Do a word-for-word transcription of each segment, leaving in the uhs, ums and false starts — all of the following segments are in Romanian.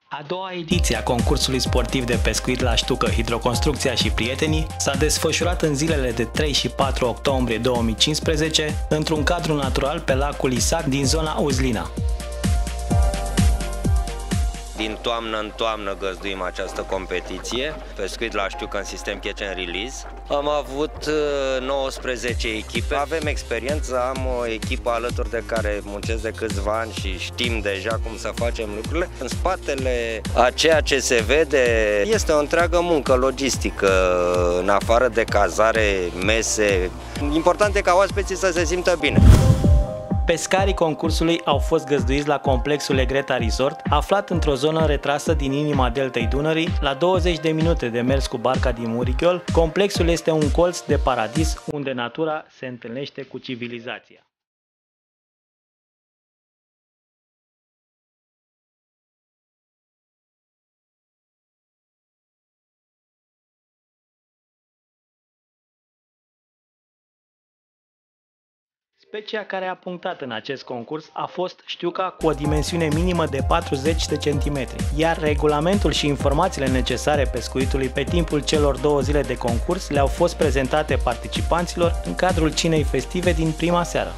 A doua ediție a concursului sportiv de pescuit la ștucă Hidroconstrucția și Prietenii s-a desfășurat în zilele de trei și patru octombrie două mii cincisprezece într-un cadru natural pe lacul Isac din zona Uzlina. Din toamnă în toamnă găzduim această competiție, pescuit la știucă în sistem catch and release. Am avut nouăsprezece echipe, avem experiență, am o echipă alături de care muncesc de câțiva ani și știm deja cum să facem lucrurile. În spatele a ceea ce se vede este o întreagă muncă logistică, în afară de cazare, mese. Important e ca oaspeții să se simtă bine. Pescarii concursului au fost găzduiți la complexul Legreta Resort, aflat într-o zonă retrasă din inima deltei Dunării, la douăzeci de minute de mers cu barca din Muricchiol. Complexul este un colț de paradis unde natura se întâlnește cu civilizația. Specia care a punctat în acest concurs a fost știuca cu o dimensiune minimă de patruzeci de centimetri, iar regulamentul și informațiile necesare pescuitului pe timpul celor două zile de concurs le-au fost prezentate participanților în cadrul cinei festive din prima seară.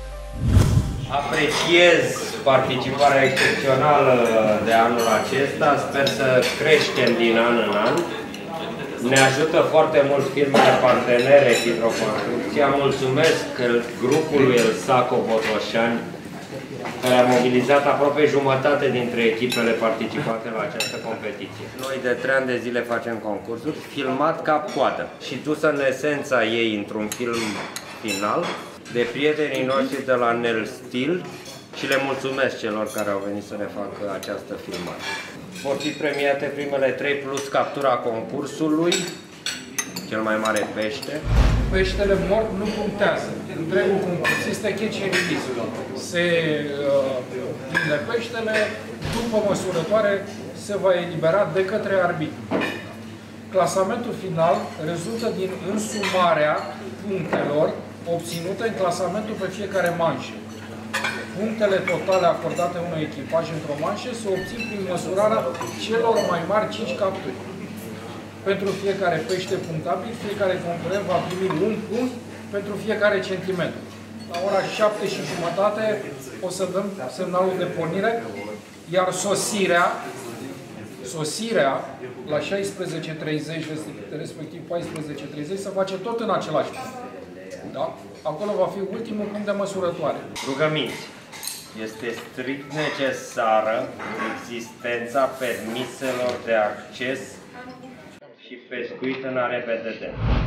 Apreciez participarea excepțională de anul acesta, sper să creștem din an în an. Ne ajută foarte mult firmele partenere Hidroconstrucția. Mulțumesc grupului El Saco Botoșani, care a mobilizat aproape jumătate dintre echipele participante la această competiție. Noi de trei ani de zile facem concursuri, filmat cap-coadă și dus în esența ei într-un film final de prietenii noștri de la Nel Steel și le mulțumesc celor care au venit să ne facă această filmare. Vor fi premiate primele trei plus captura concursului, cel mai mare pește. Peștele mort nu punctează. Întregul concurs este catch and release. Se uh, prinde peștele, după măsurătoare se va elibera de către arbitru. Clasamentul final rezultă din însumarea punctelor obținute în clasamentul pe fiecare manșă. Punctele totale acordate unui echipaj într-o manșă se obțin prin măsurarea celor mai mari cinci capturi. Pentru fiecare pește punctabil, fiecare concurent va primi un punct pentru fiecare centimetru. La ora șapte și jumătate o să dăm semnalul de pornire, iar sosirea, sosirea la șaisprezece treizeci, respectiv paisprezece treizeci, se face tot în același timp. Da? Acolo va fi ultimul punct de măsurătoare. Rugăminți. Este strict necesară existența permiselor de acces și pescuit în A R B D D.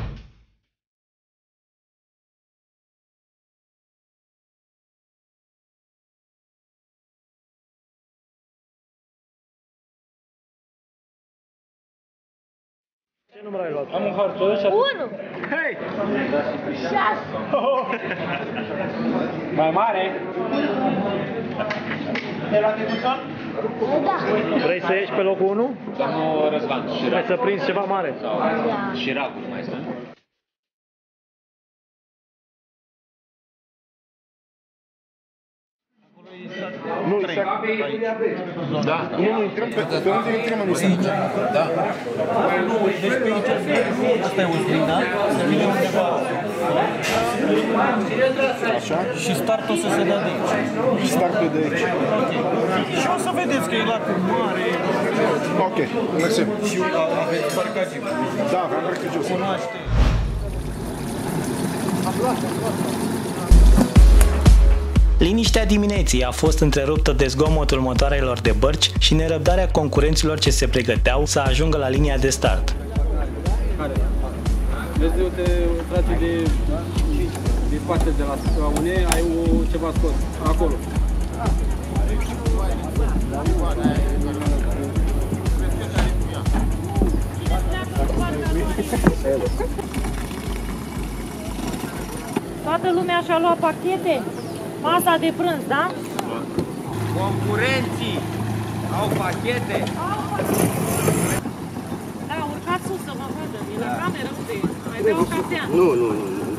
Ce număr ai luat? Am un hartoș. unu! Hei! șase! Mai mare? Da. Vrei să ieși pe locul unu? Domnul Răzvan, Vrei să prinzi ceva mare? Da. și ragul mai sunt. Nu, exact. Da. Nu, nu, intrăm pe, pe unde intrăm în Isac. Da. Deci pe aici, asta e Uzlina, se vine undeva. Așa. Și startul o să se dea de aici. Startul de aici. Și o să vedeți că e lacul mare. Ok, mersi. Și aveți barcagiu. Da, aveam barcagiu. Cunoaște. Liniștea dimineții a fost întreruptă de zgomotul motoarelor de bărci și nerăbdarea concurenților ce se pregăteau să ajungă la linia de start. Vezi, uite, trage de, de parte de la scaune, ai o, ceva scos, acolo. Toată lumea și-a luat pachete? Masa de prânz, da? Concurenții au pachete. Da, urcați sus să mă vadă. E la cameră, unde e? Mai beau o cafea. Nu, nu, nu. nu.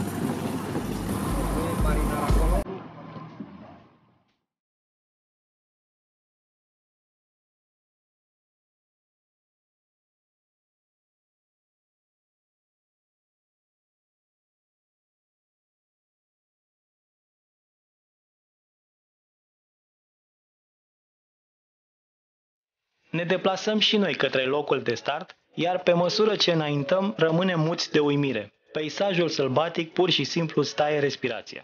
Ne deplasăm și noi către locul de start, iar pe măsură ce înaintăm, rămânem muți de uimire. Peisajul sălbatic pur și simplu staie respirația.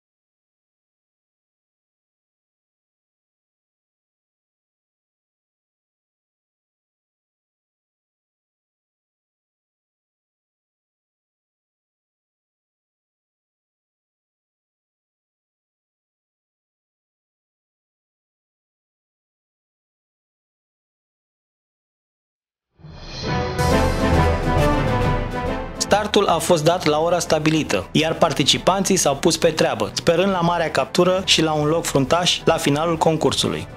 Startul a fost dat la ora stabilită, iar participanții s-au pus pe treabă, sperând la marea captură și la un loc fruntaș la finalul concursului.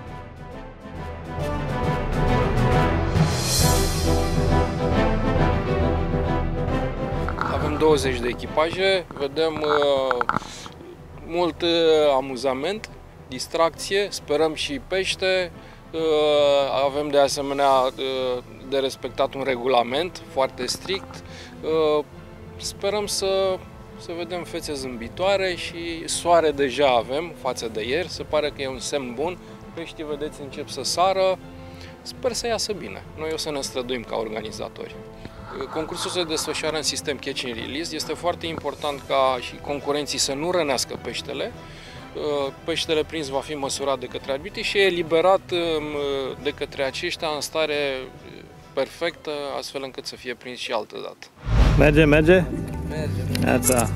Avem douăzeci de echipaje, vedem uh, mult uh, amuzament, distracție, sperăm și pește. Uh, avem de asemenea uh, de respectat un regulament foarte strict. Uh, sperăm să, să vedem fețe zâmbitoare și soare deja avem față de ieri. Se pare că e un semn bun. Peștii, vedeți, încep să sară. Sper să iasă bine. Noi o să ne străduim ca organizatori. Concursul se desfășoară în sistem catch and release. Este foarte important ca și concurenții să nu rănească peștele. Peștele prins va fi măsurat de către arbitri și e eliberat de către aceștia în stare perfectă, astfel încât să fie prins și altă dată. Merge, merge? Merge. Iața.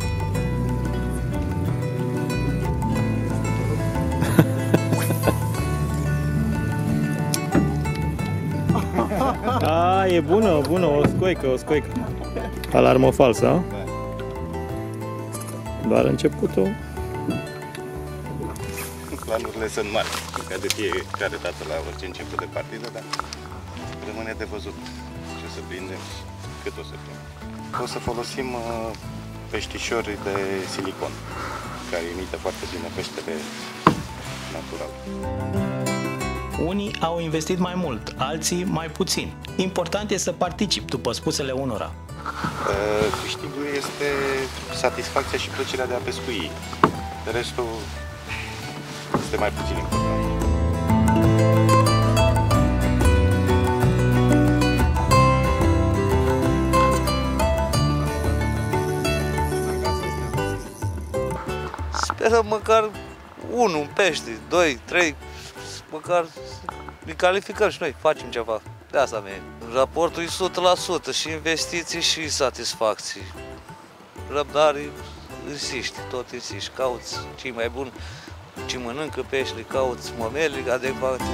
A, e bună, bună, o scoică, o scoică. Alarmă falsă, a? Doar începutul. Planurile sunt mari, ca de fiecare dată la orice început de partidă, dar rămâne de văzut ce să prindem, cât o să prindem. O să folosim uh, peștișori de silicon, care imită foarte bine peștele natural. Unii au investit mai mult, alții mai puțin. Important e să participi, după spusele unora. Uh, câștigul este satisfacția și plăcerea de a pescui. Restul este mai puțin important. Sperăm măcar unul, un pește, doi, trei, măcar ne calificăm și noi, facem ceva. De asta merge. Raportul e o sută la sută și investiții și satisfacții. Răbdare, insiști, tot insiști, cauți cei mai buni, ce mănâncă pește, cauți momele adecvate.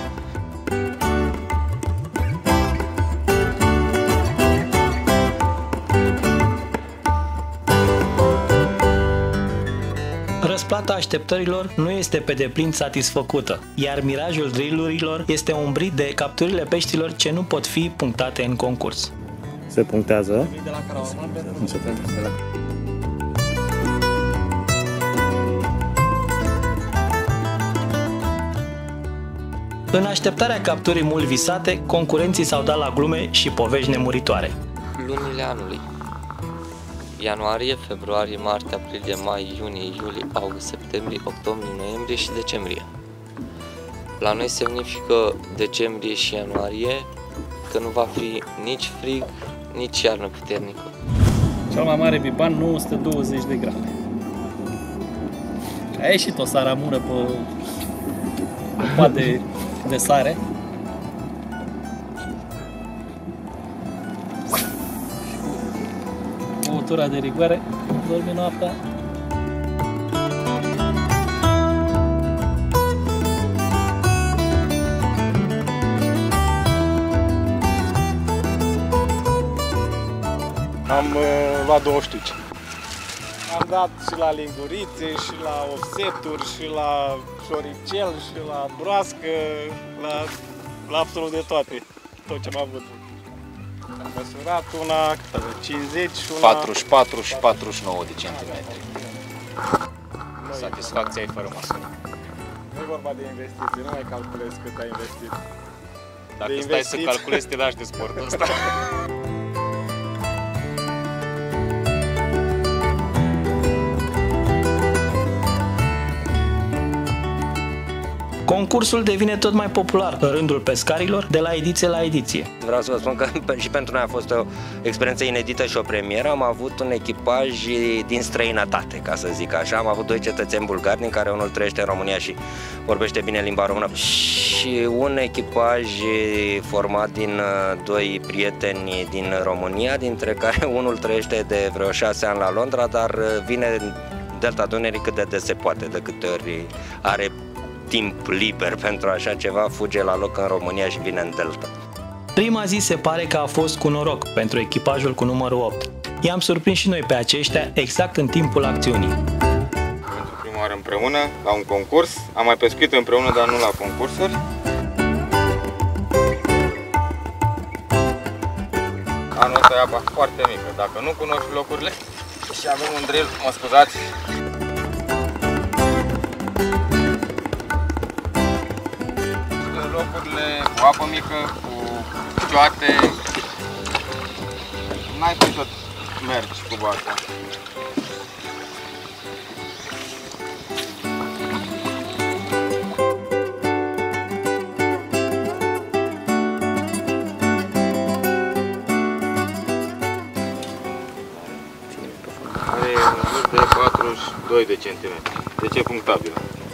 Răsplata așteptărilor nu este pe deplin satisfăcută, iar mirajul drillurilor este umbrit de capturile peștilor ce nu pot fi punctate în concurs. Se punctează. În așteptarea capturii mult visate, concurenții s-au dat la glume și povești nemuritoare. Lunile anului: ianuarie, februarie, martie, aprilie, mai, iunie, iulie, august, septembrie, octombrie, noiembrie și decembrie. La noi semnifică decembrie și ianuarie că nu va fi nici frig, nici iarnă puternică. Cel mai mare biban, nouă sute douăzeci de grame. A ieșit o saramură pe pat de, de sare. Băutura de rigoare, dormi noaptea. Am uh, luat două ștuci. Am dat și la lingurițe, și la offseturi, și la șoricel, și la broască, la, la absolut de toate, tot ce am avut. Am măsurat una cincizeci și una... patruzeci și patru și patruzeci și nouă de centimetri. Satisfacția e fără măsură. Nu e vorba de investiții, nu mai calculezi cât ai investit. Dacă de stai investit... să calculezi, te lași de sportul ăsta. Concursul devine tot mai popular în rândul pescarilor de la ediție la ediție. Vreau să vă spun că și pentru noi a fost o experiență inedită și o premieră. Am avut un echipaj din străinătate, ca să zic așa. Am avut doi cetățeni bulgari, din care unul trăiește în România și vorbește bine limba română, și un echipaj format din doi prieteni din România, dintre care unul trăiește de vreo șase ani la Londra, dar vine în Delta Dunării cât de des se poate, de câte ori are timp liber pentru așa ceva, fuge la loc în România și vine în Delta. Prima zi se pare că a fost cu noroc pentru echipajul cu numărul opt. I-am surprins și noi pe aceștia exact în timpul acțiunii. Pentru prima oară împreună, la un concurs, am mai pescuit împreună, dar nu la concursuri. Anul ăsta e apa foarte mică, dacă nu cunoști locurile și avem un drill, mă scuzați. Locurile cu apă mică, cu cioate, n-ai pe tot mergi cu barca. Are un vârf de patruzeci și doi de centimetri, deci e punctabilă.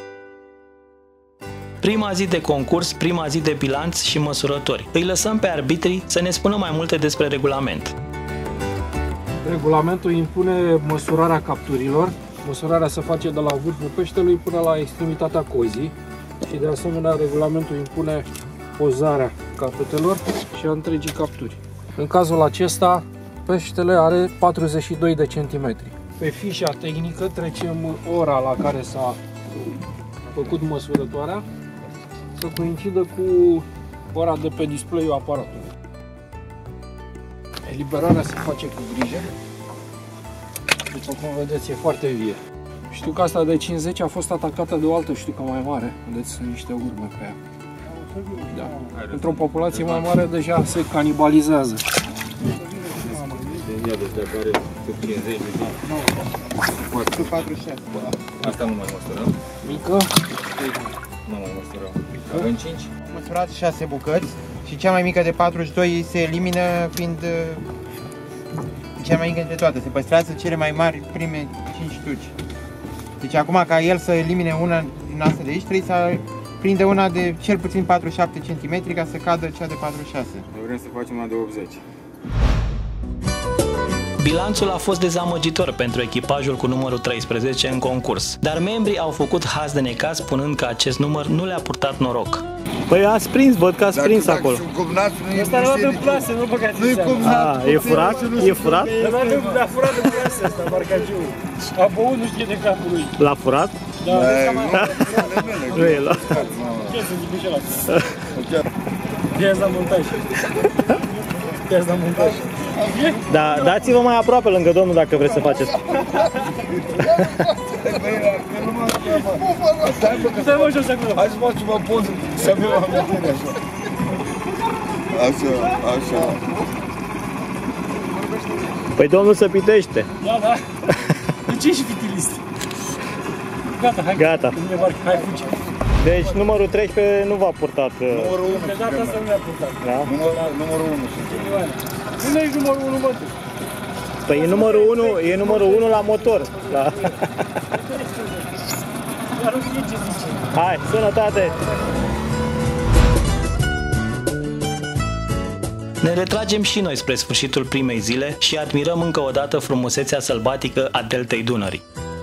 Prima zi de concurs, prima zi de bilanț și măsurători. Îi lăsăm pe arbitrii să ne spună mai multe despre regulament. Regulamentul impune măsurarea capturilor. Măsurarea se face de la vârful peștelui până la extremitatea cozii și de asemenea regulamentul impune pozarea capetelor și a întregii capturi. În cazul acesta, peștele are patruzeci și doi de centimetri. Pe fișa tehnică trecem ora la care s-a făcut măsurătoarea să coincidă cu ora de pe display-ul aparatului. Eliberarea se face cu grijă. După cum vedeți, e foarte vie. Știuca asta de cincizeci a fost atacată de o altă știucă mai mare. Vedeți, sunt niște urme pe ea. Da. Într-o populație mai mare deja se canibalizează. patruzeci și șase. Asta nu mai măsurăm. Mică. Nu mai măsurăm. Avem cinci. Măsurat șase bucăți și cea mai mică de patruzeci și doi se elimină fiind cea mai mică dintre toate. Se păstrează cele mai mari prime cinci știuci. Deci acum ca el să elimine una din astea de aici, trebuie să prinde una de cel puțin patruzeci și șapte centimetri ca să cadă cea de patruzeci și șase. Noi vrem să facem una de optzeci. Bilanțul a fost dezamăgitor pentru echipajul cu numărul treisprezece în concurs, dar membrii au făcut haz de necaz spunând că acest număr nu le-a purtat noroc. Păi ați prins, văd că ați dacă, prins dacă acolo. Asta nu avem plasă, nu băgați în seama. A, e furat? E furat? A furat de plasă asta, barcagiul. A băut, nu știe de capul lui. L-a furat? Da, nu e la... Ce să zic și ăla? Piața la montaj. Piața la montaj. Da, dați-vă mai aproape lângă domnul dacă vreți să faceți. Stai mă jos acolo. Hai să facem o poză să avem amintire așa. Așa, așa. Păi domnul se pitește. Da, da. De ce ești fitilist? Gata, hai. Gata. Hai, fugi. Deci numărul treisprezece nu v-a purtat. Numărul unu. De data asta nu mi-a purtat. Da? Numărul unu. Unde ești numărul unu, bă, tu? Păi e numărul unu, e numărul unu la motor. Da. Hai, sănătate! Ne retragem și noi spre sfârșitul primei zile și admirăm încă o dată frumusețea sălbatică a deltei Dunării.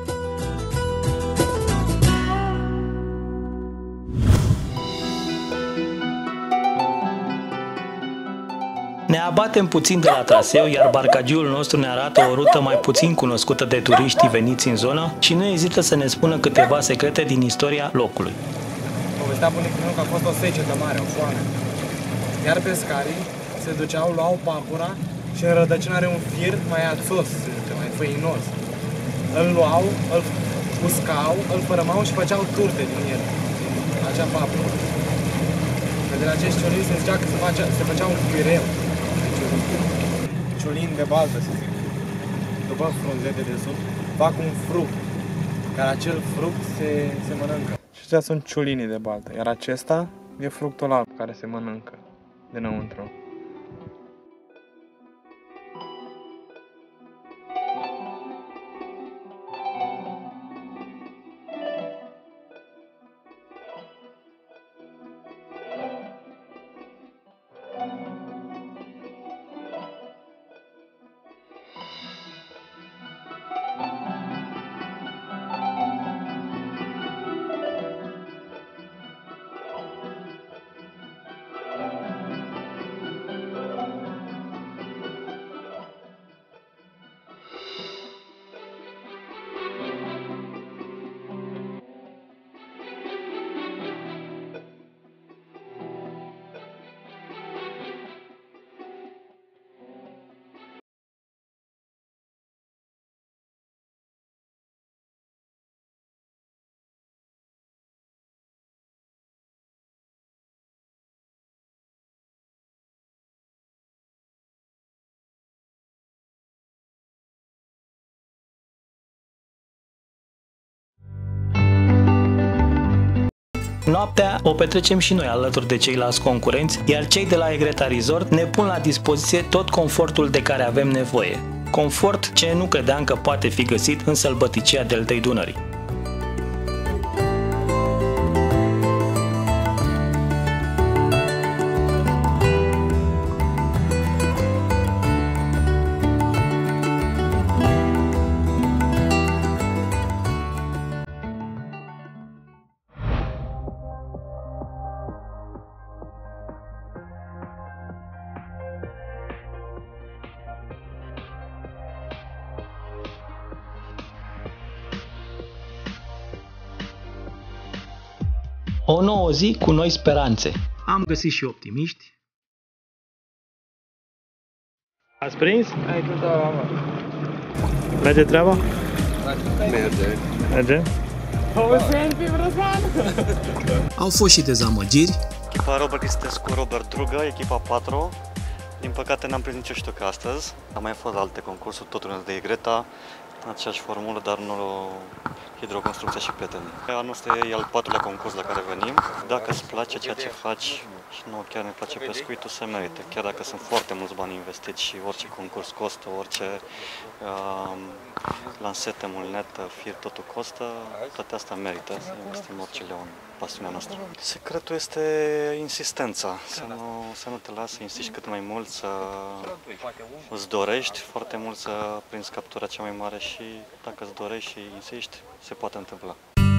Ne abatem puțin de la traseu, iar barcagiul nostru ne arată o rută mai puțin cunoscută de turiștii veniți în zonă și nu ezită să ne spună câteva secrete din istoria locului. Povestea bunicul meu că a fost o secetă mare, o foame. Iar pescarii se duceau, luau papura și în rădăcină are un fir mai ațos, mai făinos. Îl luau, îl uscau, îl fărămau și făceau turte din el, acea papură. Că de la acești ciolini se zicea că se, face, se făcea un pireu. Ciolin de baltă, să zic. După frunze de desubt, fac un fruct. Care acel fruct se, se mănâncă. Acestea sunt ciulinii de baltă, iar acesta e fructul alb care se mănâncă dinăuntru. Noaptea o petrecem și noi alături de ceilalți concurenți, iar cei de la Egreta Resort ne pun la dispoziție tot confortul de care avem nevoie. Confort ce nu credeam că poate fi găsit în sălbăticia deltei Dunării. O nouă zi cu noi speranțe. Am găsit și optimiști. Ați prins? Hai tu, da, mă. Merge treaba? Merge. Merge? Au fost și dezamăgiri. Echipa Robert Istescu, Robert Drugă, echipa patru. Din păcate n-am prins nicio ștucă astăzi. Am mai fost alte concursuri, tot unul de Egreta, aceeași formulă, dar nu hidroconstrucția și prietenii. Anul ăsta e al patrulea concurs la care venim. Dacă îți place ceea ce faci și nu chiar ne place pescuitul, se merită. Chiar dacă sunt foarte mulți bani investiți și orice concurs costă, orice uh, lansete, mulnetă, fir, totul costă, toate astea merită să investim orice leu în pasiunea noastră. Secretul este insistența, să nu, să nu te lasi, să insisti cât mai mult, să îți dorești foarte mult să prinzi captura cea mai mare și dacă îți dorești și insisti, se poate întâmpla.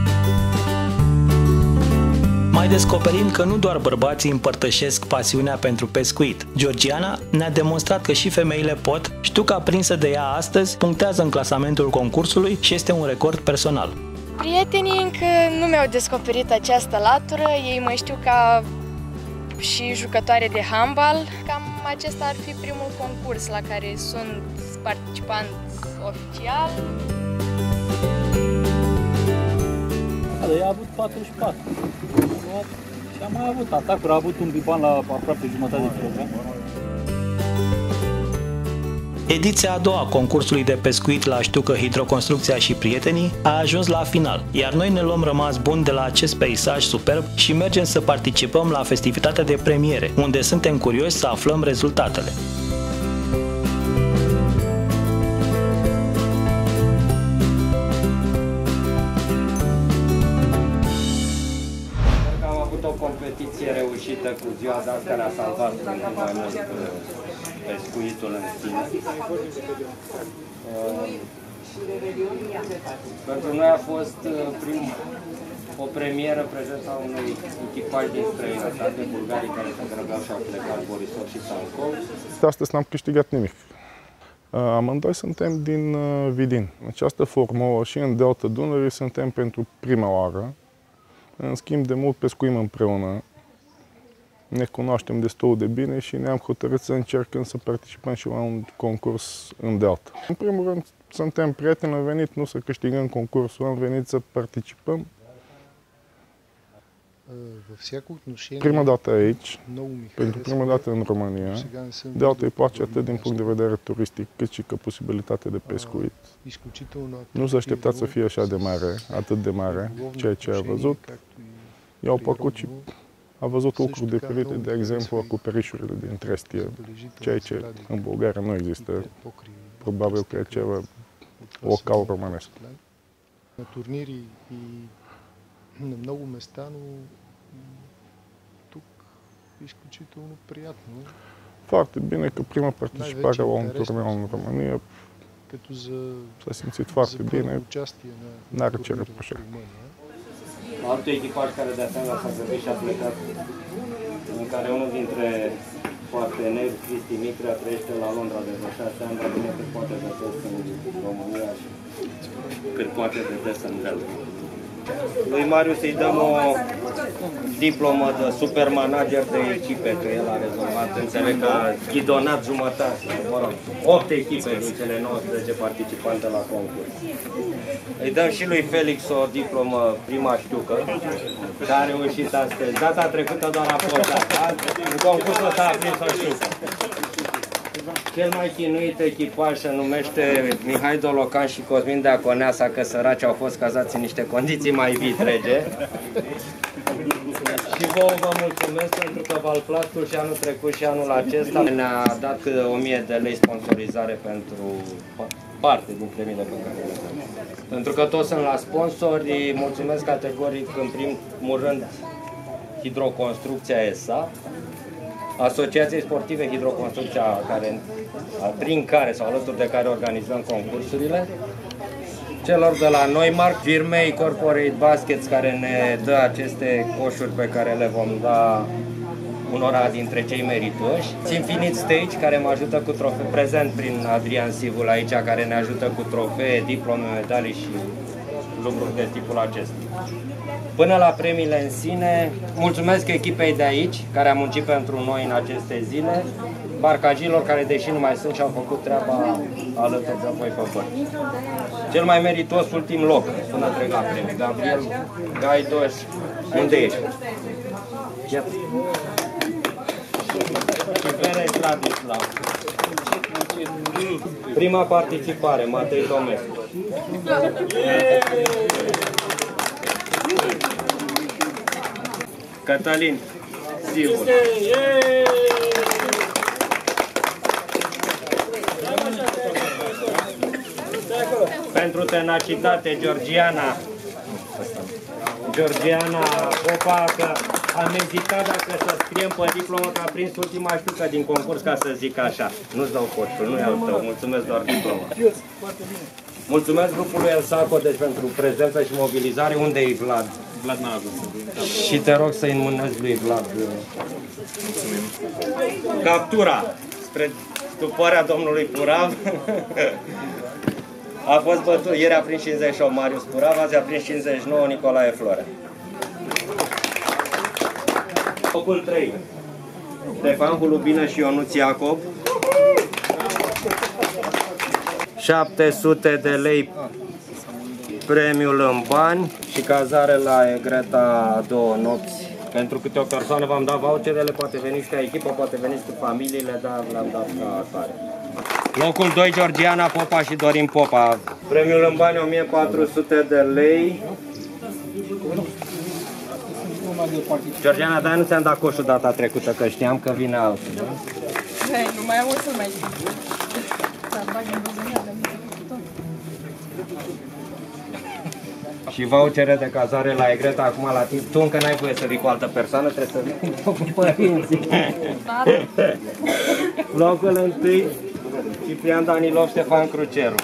Mai descoperim că nu doar bărbații împărtășesc pasiunea pentru pescuit. Georgiana ne-a demonstrat că și femeile pot. Ștuca prinsă de ea astăzi punctează în clasamentul concursului și este un record personal. Prietenii încă nu mi-au descoperit această latură, ei mă știu ca și jucătoare de handbal. Cam acesta ar fi primul concurs la care sunt participant oficial. Ea a avut patruzeci și patru și a mai avut atacuri, a avut un biban la aproape jumătate de kilogram. Ediția a doua a concursului de pescuit la ștucă, hidroconstrucția și prietenii a ajuns la final, iar noi ne luăm rămas bun de la acest peisaj superb și mergem să participăm la festivitatea de premiere, unde suntem curioși să aflăm rezultatele. Am avut o competiție reușită cu ziua de azi care a salvat mai mult pescuitul în sine. Pentru noi a fost prim, o premieră prezența unui echipaj din străinătate, bulgarii care se grăbeau și au plecat, Borisov și Sankov. Astăzi n-am câștigat nimic. Amândoi suntem din Vidin. În această formă și în Delta Dunării suntem pentru prima oară. În schimb, de mult pescuim împreună. Ne cunoaștem destul de bine și ne-am hotărât să încercăm să participăm și la un concurs în Delta. În primul rând, suntem prieteni, am venit nu să câștigăm concursul, am venit să participăm. Prima dată aici, pentru prima dată în România. Delta îi place atât din punct de vedere turistic, cât și ca posibilitate de pescuit. Nu s-a așteptat să fie așa de mare, atât de mare, ceea ce a văzut. i-au plăcut și a văzut lucruri diferite, de exemplu acoperișurile din trestie, ceea ce în Bulgaria nu există, probabil că e ceva local românesc. На турнири и на много места, но тук е изключително приятно. Foarte bine că prima participare la un turneu în România s-a simțit foarte bine, n-are ce reproșa. Altul echipaj care de asemenea s-a grăbit și a plecat, în care unul dintre parteneri, Cristi Mitrea, trăiește la Londra de vreo șase ani, dar bine cât poate de des în România și cât poate de des în Belgia. Lui Marius îi dăm o diplomă de super manager de echipe, că el a rezolvat, înțeleg că a ghidonat jumătate, mă rog, opt echipe din cele nouăsprezece participante la concurs. Îi dăm și lui Felix o diplomă prima știucă, care a reușit astăzi. Data trecută doar a fost asta, în concursul ăsta a prins o știucă. Cel mai chinuit echipaj se numește Mihai Dolocan și Cosmin Deaconeasa, că săraci au fost cazați în niște condiții mai vitrege. Și vouă vă mulțumesc pentru că Valplastul și anul trecut și anul acesta ne-a dat o mie de lei sponsorizare pentru parte din premiile pe care le avem. Pentru că toți sunt la sponsori, mulțumesc categoric în primul rând Hidroconstrucția E S A, Asociației Sportive Hidroconstrucția, care, prin care sau alături de care organizăm concursurile, celor de la Neumark, firmei Corporate Baskets, care ne dă aceste coșuri pe care le vom da unora dintre cei meritoși. Infinite Stage, care mă ajută cu trofee, prezent prin Adrian Sivul aici, care ne ajută cu trofee, diplome, medalii și lucruri de tipul acesta. Până la premiile în sine, mulțumesc echipei de aici, care a muncit pentru noi în aceste zile, barcagilor care, deși nu mai sunt, și-au făcut treaba alături de voi pe bărci. Cel mai meritos ultim loc, până trec la premii, Gabriel Gaidoș, unde ești? Iată. Și Bere Vladislav. Prima participare, Matei Tomescu. Cătălin Sivul. Pentru tenacitate, Georgiana. Georgiana Popa, că am ezitat dacă să scriem pe diplomă, că a prins ultima știucă din concurs, ca să zic așa. Nu-ți dau coșul, nu e al tău, mulțumesc doar diploma. Mulțumesc grupului El Saco, deci pentru prezență și mobilizare. Unde e Vlad? Vlad n-a ajuns. Și te rog să-i înmânezi lui Vlad. Captura spre stuparea domnului Purav. A fost bătut, ieri a prins cincizeci și opt Marius Purav, azi a prins cincizeci și nouă Nicolae Florea. Locul trei, Ștefan Hulubină și Ionuț Iacob. șapte sute de lei premiul în bani și cazare la Egreta două nopți. Pentru câte o persoană v-am dat voucherele, poate veniți ca echipă, poate veniți cu familiile, dar le-am dat ca atare. Locul doi, Georgiana Popa și Dorin Popa. Premiul în bani o mie patru sute de lei. Georgiana, dar nu ți-am dat coșul data trecută, că știam că vine altul. Da? Nu mai am o să mai zic. Și vouchere de cazare la Egreta, acum la timp. Tu încă n-ai voie să vii cu altă persoană, trebuie să vii cu părinții. Locul întâi, Ciprian Danilov, Ștefan Cruceru.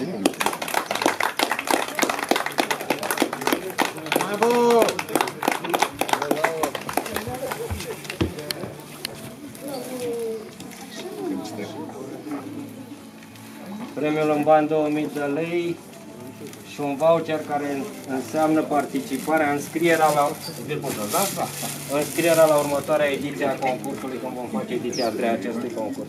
Premiul în bani două mii de lei și un voucher care înseamnă participarea, înscrierea la, înscrierea la următoarea ediție a concursului, când vom face ediția a treia acestui concurs.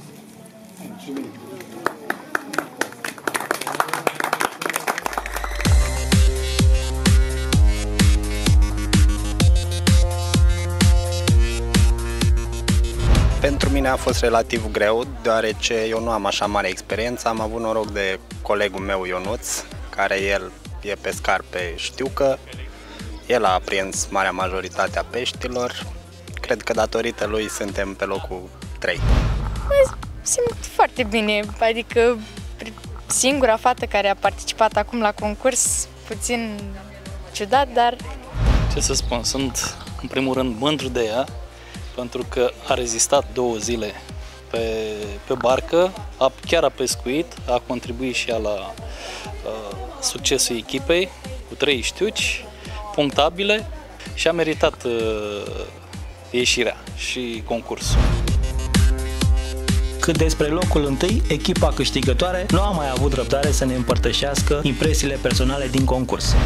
Pentru mine a fost relativ greu, deoarece eu nu am așa mare experiență. Am avut noroc de colegul meu Ionuț, care el e pescar pe știucă. El a prins marea majoritate a peștilor. Cred că datorită lui suntem pe locul trei. Mă simt foarte bine, adică singura fată care a participat acum la concurs, puțin ciudat, dar... Ce să spun, sunt în primul rând mândru de ea, pentru că a rezistat două zile pe, pe barcă, a, chiar a pescuit, a contribuit și ea la uh, succesul echipei, cu trei știuci punctabile și a meritat uh, ieșirea și concursul. Cât despre locul întâi, echipa câștigătoare nu a mai avut răbdare să ne împărtășească impresiile personale din concurs.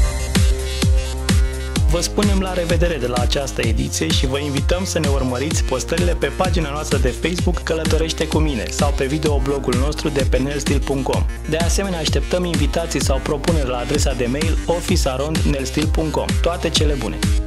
Vă spunem la revedere de la această ediție și vă invităm să ne urmăriți postările pe pagina noastră de Facebook Călătorește cu mine sau pe videoblogul nostru de pe nelstil punct com. De asemenea, așteptăm invitații sau propuneri la adresa de mail office arond nelstil punct com. Toate cele bune!